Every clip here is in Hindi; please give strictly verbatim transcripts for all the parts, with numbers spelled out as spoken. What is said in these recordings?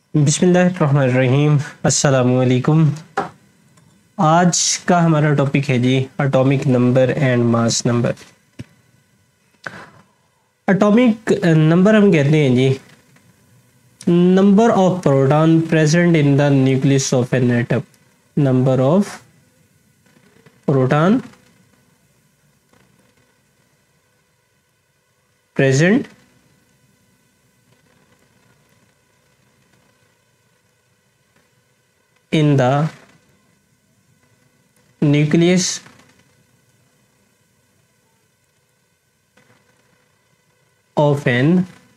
बिस्मिल्लाहिर्रहमानिर्रहीम। अस्सलामुअलैकुम। आज का हमारा टॉपिक है जी atomic number and mass number. Atomic number हम कहते हैं जी number of proton present in the nucleus of an atom. Number of proton present in the nucleus of an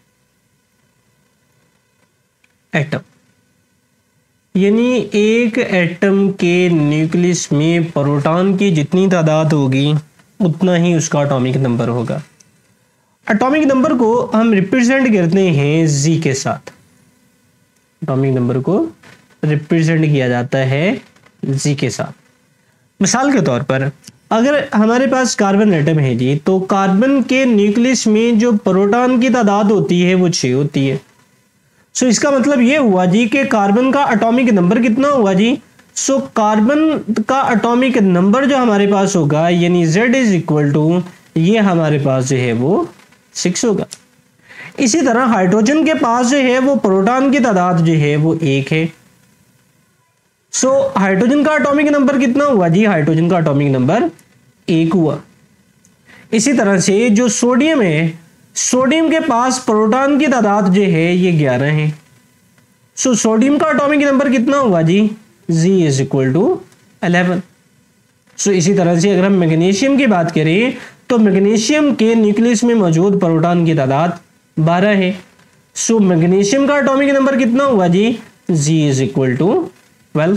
atom। यानी एक एटम के न्यूक्लियस में प्रोटॉन की जितनी तादाद होगी उतना ही उसका एटॉमिक नंबर होगा। एटॉमिक नंबर को हम रिप्रेजेंट करते हैं जी के साथ। एटॉमिक नंबर को रिप्रेजेंट किया जाता है जी के साथ। मिसाल के तौर पर अगर हमारे पास कार्बन एटम है जी, तो कार्बन के न्यूक्लियस में जो प्रोटॉन की तादाद होती है वो छः होती है। सो इसका मतलब ये हुआ जी कि कार्बन का एटॉमिक नंबर कितना हुआ जी। सो कार्बन का एटॉमिक नंबर जो हमारे पास होगा यानी Z इज इक्वल टू ये हमारे पास जो है वो सिक्स होगा। इसी तरह हाइड्रोजन के पास जो है वो प्रोटॉन की तादाद जो है वो एक है। सो so, हाइड्रोजन का एटॉमिक नंबर कितना हुआ जी। हाइड्रोजन का एटॉमिक नंबर एक हुआ। इसी तरह से जो सोडियम है, सोडियम के पास प्रोटॉन की तादाद जो है ये ग्यारह है। सो so, सोडियम का एटॉमिक नंबर कितना हुआ जी। Z is equal to eleven. So इसी तरह से अगर हम मैग्नीशियम की बात करें तो मैग्नीशियम के न्यूक्लियस में मौजूद प्रोटॉन की तादाद बारह है। सो so, मैग्नीशियम का एटॉमिक नंबर कितना हुआ जी। Z is equal to twelve.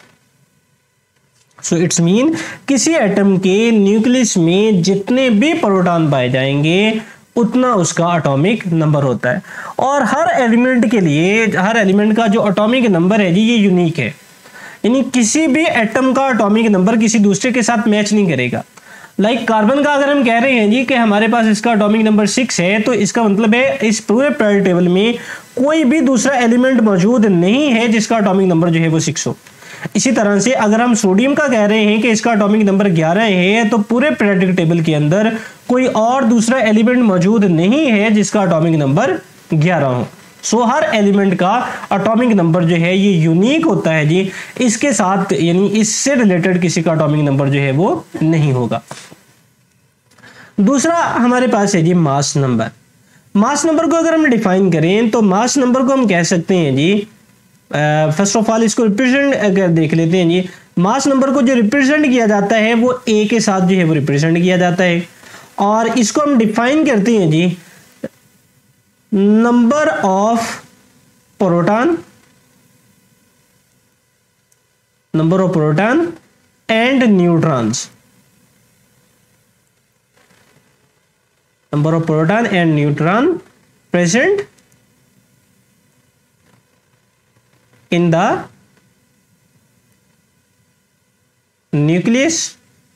So it's mean किसी एटम के न्यूक्लियस में जितने भी प्रोटॉन पाए जाएंगे उतना उसका एटॉमिक नंबर होता है। और हर एलिमेंट के लिए हर एलिमेंट का जो एटॉमिक नंबर है जी ये यूनिक है। यानी किसी भी एटम का एटॉमिक नंबर किसी दूसरे के साथ मैच नहीं करेगा। लाइक like कार्बन का अगर हम कह रहे हैं जी कि हमारे पास इसका एटॉमिक नंबर सिक्स है, तो इसका मतलब है इस पूरे पीरियड टेबल में कोई भी दूसरा एलिमेंट मौजूद नहीं है जिसका एटॉमिक नंबर जो है वो सिक्स हो। इसी तरह से अगर हम सोडियम का कह रहे हैं कि इसका एटॉमिक नंबर ग्यारह है, तो पूरे पीरियोडिक टेबल के अंदर कोई और दूसरा एलिमेंट मौजूद नहीं है जिसका एटॉमिक नंबर ग्यारह हो। सो so, हर एलिमेंट का एटॉमिक नंबर जो है ये यूनिक होता है जी। इसके साथ यानी इससे रिलेटेड किसी का एटॉमिक नंबर जो है वो नहीं होगा। दूसरा हमारे पास है जी मास नंबर। मास नंबर को अगर हम डिफाइन करें तो मास नंबर को हम कह सकते हैं जी, फर्स्ट ऑफ ऑल इसको रिप्रेजेंट अगर देख लेते हैं जी। मास नंबर को जो रिप्रेजेंट किया जाता है वो ए के साथ जो है वो रिप्रेजेंट किया जाता है। और इसको हम डिफाइन करते हैं जी number of proton number of proton and neutrons number of proton and neutron present in the nucleus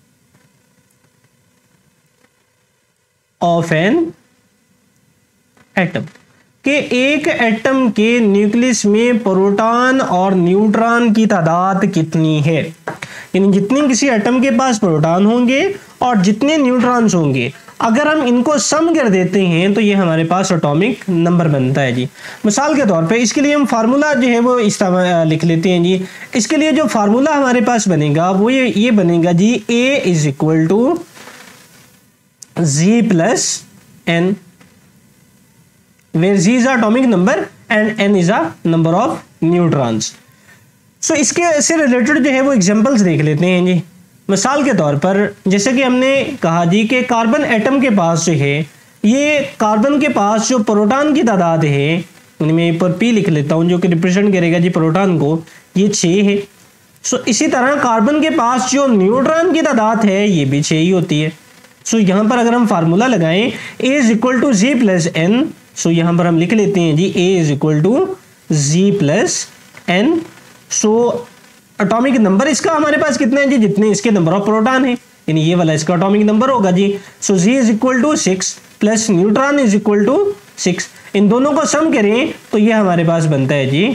of an atom. के एक एटम के न्यूक्लियस में प्रोटॉन और न्यूट्रॉन की तादाद कितनी है। यानी जितनी किसी एटम के पास प्रोटॉन होंगे और जितने न्यूट्रॉन्स होंगे अगर हम इनको सम कर देते हैं तो ये हमारे पास एटॉमिक नंबर बनता है जी। मिसाल के तौर पे इसके लिए हम फार्मूला जो है वो इस्तेमाल लिख लेते हैं जी। इसके लिए जो फार्मूला हमारे पास बनेगा वो ये ये बनेगा जी A is equal to Z plus N, where Z is atomic number and N is a number of neutrons. So इसके से रिलेटेड जो है वो एग्जांपल्स देख लेते हैं जी। मिसाल के तौर पर जैसे कि हमने कहा जी कि कार्बन एटम के पास जो है ये कार्बन के पास जो प्रोटॉन की तादाद है, मैं ऊपर पी लिख लेता हूँ जो कि रिप्रेजेंट करेगा जी प्रोटॉन को, ये छः है। सो इसी तरह कार्बन के पास जो न्यूट्रॉन की तादाद है ये भी छः ही होती है। सो यहाँ पर अगर हम फार्मूला लगाएं A is equal to Z plus N, so यहाँ पर हम लिख लेते हैं जी A is equal to Z plus N. So atomic number इसका हमारे पास कितने हैं जी, जितने इसके नंबर ऑफ प्रोटॉन है, यानी ये वाला इसका एटॉमिक नंबर होगा जी। So Z is equal to six plus neutron is equal to six. इन दोनों को सम करें तो ये हमारे पास बनता है जी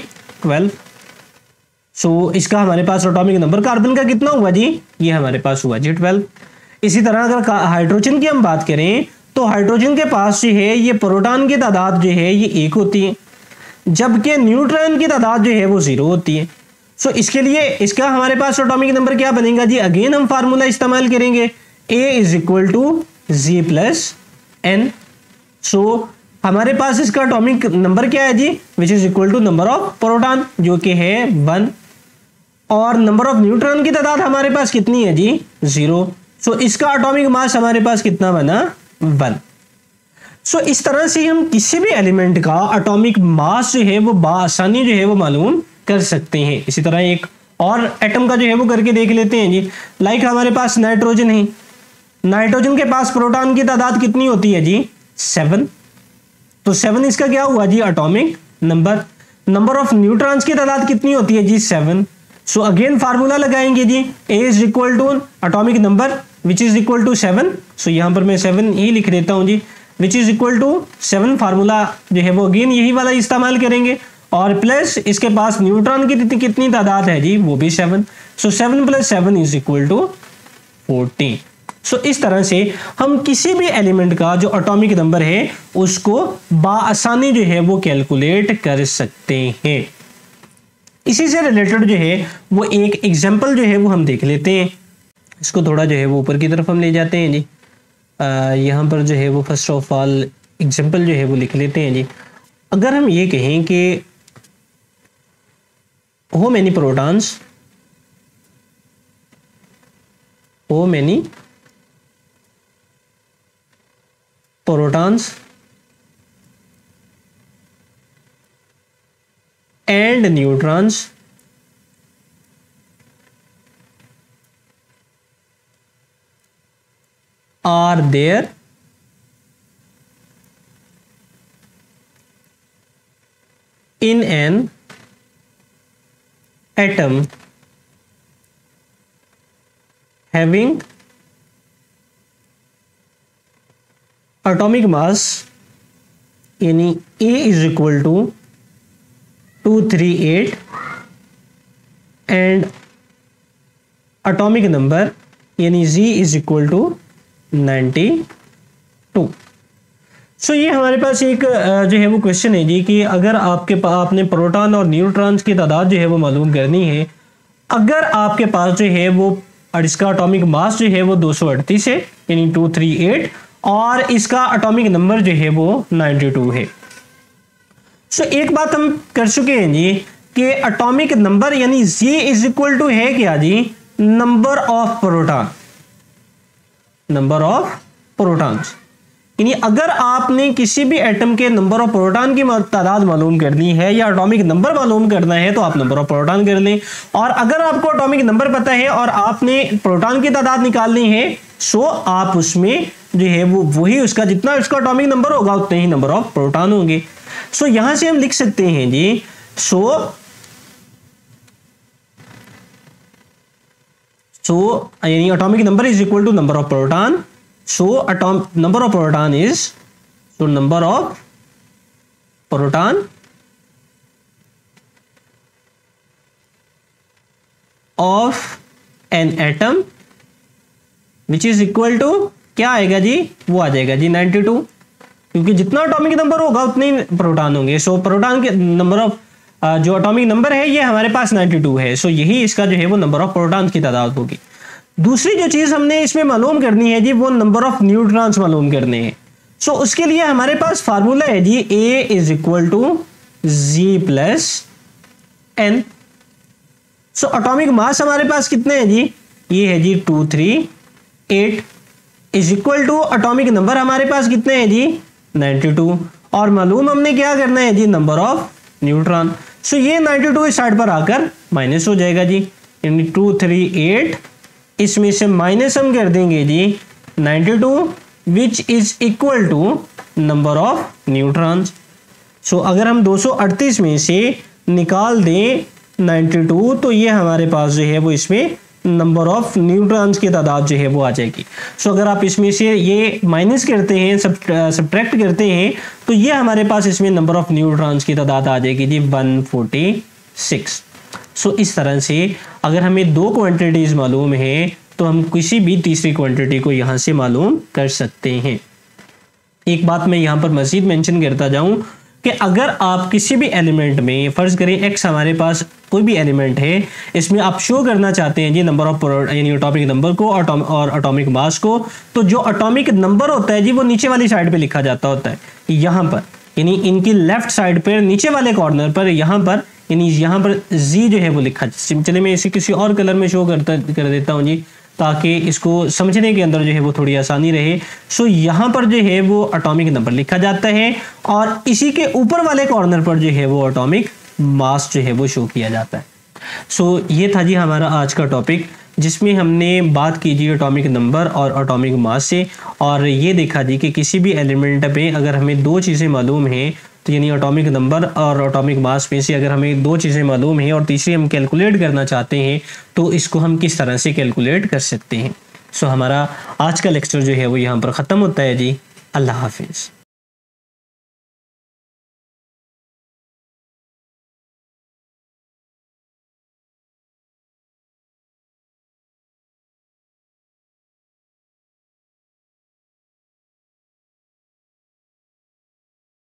ट्वेल्व। सो इसका हमारे पास एटॉमिक नंबर कार्बन का कितना हुआ जी, ये हमारे पास हुआ जी ट्वेल्व। इसी तरह अगर हाइड्रोजन की हम बात करें तो हाइड्रोजन के पास जो है ये प्रोटॉन की तादाद जो है ये एक होती है, जबकि न्यूट्रॉन की तादाद जो है वो जीरो होती है। सो so, इसके लिए इसका हमारे पास एटॉमिक नंबर क्या बनेगा जी, अगेन हम फार्मूला इस्तेमाल करेंगे, A is equal to Z plus N. So हमारे पास इसका एटॉमिक नंबर क्या है जी, which is equal to number of proton जो कि है वन, और नंबर ऑफ न्यूट्रॉन की तादाद हमारे पास कितनी है जी, जीरो। सो इसका एटॉमिक मास हमारे पास कितना बना, वन। सो so, इस तरह से हम किसी भी एलिमेंट का एटॉमिक मास जो है वो बआसानी जो है वो मालूम कर सकते हैं। इसी तरह एक और एटम का जो है वो करके देख लेते हैं जी। लाइक हमारे पास नाइट्रोजन है, नाइट्रोजन के पास प्रोटॉन की तादाद कितनी होती है जी, सेवन। तो सेवन इसका क्या हुआ जी, atomic number. Number of neutrons की तादाद कितनी होती है जी, सेवन। सो अगेन फार्मूला लगाएंगे जी, A is equal to atomic number which is equal to seven. So यहां पर मैं सेवन ही लिख देता हूं जी, which is equal to seven. Formula जो है वो अगेन यही वाला इस्तेमाल करेंगे, और प्लस इसके पास न्यूट्रॉन की कितनी कितनी तादाद है जी, वो भी seven. So seven plus seven is equal to fourteen. So इस तरह से हम किसी भी एलिमेंट का जो एटॉमिक नंबर है उसको बाआसानी जो है वो कैलकुलेट कर सकते हैं। इसी से रिलेटेड जो है वो एक एग्जांपल जो है वो हम देख लेते हैं। इसको थोड़ा जो है वो ऊपर की तरफ हम ले जाते हैं जी। यहाँ पर जो है वो फर्स्ट ऑफ ऑल एग्जांपल जो है वो लिख लेते हैं जी। अगर हम ये कहें कि हो मैनी प्रोटॉन्स, हो many protons and neutrons are there in an atom having atomic mass यानी A is equal to to three eight and atomic number यानी Z is equal to ninety two. सो ये हमारे पास एक जो है वो क्वेश्चन है जी कि अगर आपके पास आपने प्रोटॉन और न्यूट्रॉन्स की तादाद जो है वो मालूम करनी है, अगर आपके पास जो है वो और इसका एटॉमिक मास जो है वो दो सौ अड़तीस है यानी टू थ्री एट, और इसका एटॉमिक नंबर जो है वो नाइन्टी टू है। सो so, एक बात हम कर चुके हैं जी कि एटॉमिक नंबर यानी Z इज इक्वल टू है क्या जी, number of proton, number of protons. यानी अगर आपने किसी भी एटम के नंबर ऑफ प्रोटॉन की तादाद मालूम करनी है या एटॉमिक नंबर मालूम करना है तो आप नंबर ऑफ प्रोटॉन कर लें, और अगर आपको एटॉमिक नंबर पता है और आपने प्रोटॉन की तादाद निकालनी है सो आप उसमें जो है वो वही उसका जितना उसका एटॉमिक नंबर होगा उतने ही नंबर ऑफ प्रोटॉन होंगे। सो यहां से हम लिख सकते हैं जी, सो सो यानी atomic number is equal to number of proton. So atom number of proton is so number of proton of an atom which is equal to क्या आएगा जी, वो आ जाएगा जी नाइन्टी टू, क्योंकि जितना एटॉमिक नंबर होगा उतने ही प्रोटॉन होंगे। सो so, प्रोटॉन के नंबर ऑफ जो एटॉमिक नंबर है ये हमारे पास नाइन्टी टू है। सो so, यही इसका जो है वो नंबर ऑफ प्रोटॉन की तादाद होगी। दूसरी जो चीज हमने इसमें मालूम करनी है जी वो नंबर ऑफ न्यूट्रॉन्स मालूम करने हैं। सो so, उसके लिए हमारे पास फार्मूला है जी A is equal to Z plus N. So atomic mass हमारे पास कितने हैं जी, ये है जी two three eight is equal to atomic number हमारे पास कितने हैं जी नाइन्टी टू, और मालूम हमने क्या करना है जी नंबर ऑफ न्यूट्रॉन। सो ये नाइन्टी टू इस साइड पर आकर माइनस हो जाएगा जी, यानी टू थ्री एट इसमें से माइनस हम कर देंगे जी ninety two which is equal to number of neutrons. So अगर हम दो सौ अड़तीस में से निकाल दें नाइन्टी टू तो ये हमारे पास जो है वो इसमें नंबर ऑफ न्यूट्रॉन्स की तादाद जो है वो आ जाएगी। सो so, अगर आप इसमें से ये माइनस करते हैं सब सब्ट्रैक्ट करते हैं तो ये हमारे पास इसमें नंबर ऑफ न्यूट्रॉन्स की तादाद आ जाएगी जी वन फोर्टी सिक्स। सो इस तरह से अगर हमें दो क्वांटिटीज़ मालूम है तो हम किसी भी तीसरी क्वांटिटी को यहाँ से मालूम कर सकते हैं। एक बात मैं यहाँ पर मज़ीद मेंशन करता जाऊँ कि अगर आप किसी भी एलिमेंट में, फ़र्ज़ करें एक्स हमारे पास कोई भी एलिमेंट है, इसमें आप शो करना चाहते हैं जी नंबर ऑफ यानी एटॉमिक नंबर को और एटॉमिक मास को, तो जो एटॉमिक नंबर होता है जी वो नीचे वाली साइड पे लिखा जाता होता है, यहाँ पर, यानी इनकी लेफ्ट साइड पर नीचे वाले कॉर्नर पर यहाँ पर, यानी यहाँ पर जी जो है वो लिखा। चलिए मैं इसे किसी और कलर में शो करता कर देता हूँ जी, ताकि इसको समझने के अंदर जो है वो थोड़ी आसानी रहे। सो यहाँ पर जो है वो एटॉमिक नंबर लिखा जाता है और इसी के ऊपर वाले कॉर्नर पर जो है वो एटॉमिक मास जो है वो शो किया जाता है। सो ये था जी हमारा आज का टॉपिक, जिसमें हमने बात की जी एटॉमिक नंबर और एटॉमिक मास से, और ये देखा जी कि किसी भी एलिमेंट पे अगर हमें दो चीज़ें मालूम हैं, तो यानी एटॉमिक नंबर और एटॉमिक मास में से अगर हमें दो चीज़ें मालूम हैं और तीसरी हम कैलकुलेट करना चाहते हैं तो इसको हम किस तरह से कैलकुलेट कर सकते हैं। सो हमारा आज का लेक्चर जो है वो यहाँ पर ख़त्म होता है जी। अल्लाह हाफिज़।